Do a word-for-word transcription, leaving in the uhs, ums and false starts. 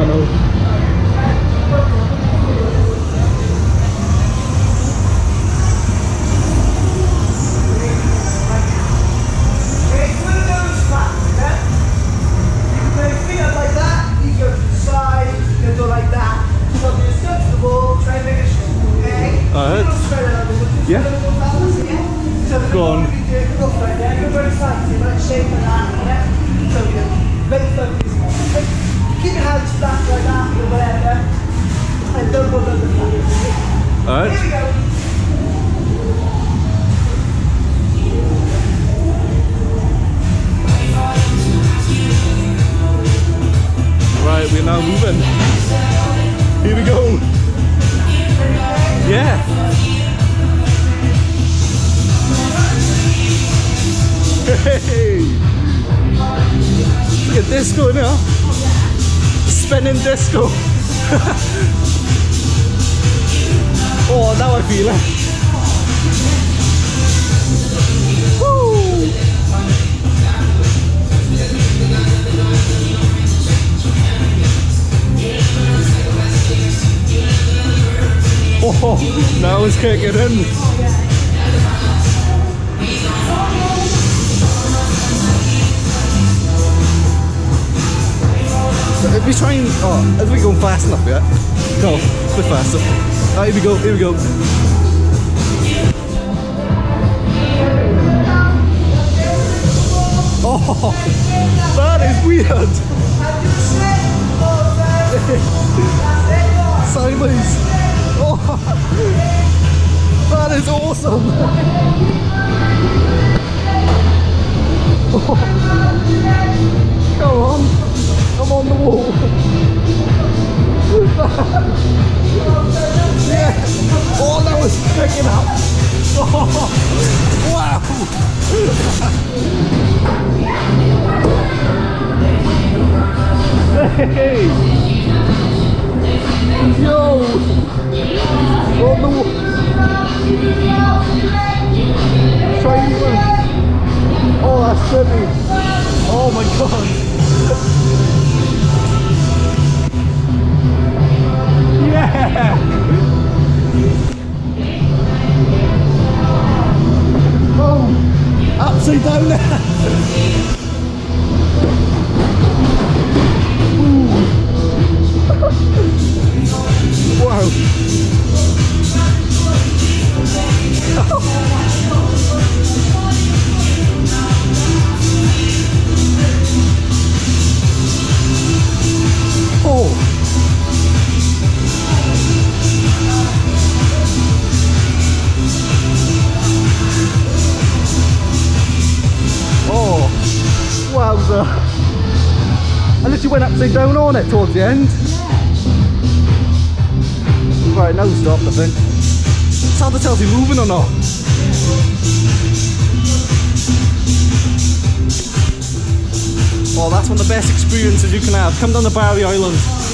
I know. Alright. Yeah. Go on. Keep your hands flat like that or whatever. And don't go under the flat. Alright. Here we go. Right, we're now moving. Here we go. Yeah. Hey. Look at disco now. Spinning disco. Oh, now I feel it. Woo. Oh, now it's kicking in. If we try and, oh, are we going fast enough yet? No, a bit faster. Oh, here we go, here we go. Oh, that is weird. Sideways. Oh, that is awesome. Oh, come on, I'm on the wall. Yeah. Oh, that was picking up. Oh, wow. Hey. Yo! On the wall! Shiny one! Oh, that's trippy! Oh my god! Yeah! Oh! Upside down there! Wow! Oh! Oh! Wowza! I literally went upside down on it towards the end. Right, now stop, I think. It's hard to tell if you're moving or not. Oh, that's one of the best experiences you can have. Come down to Barry Island.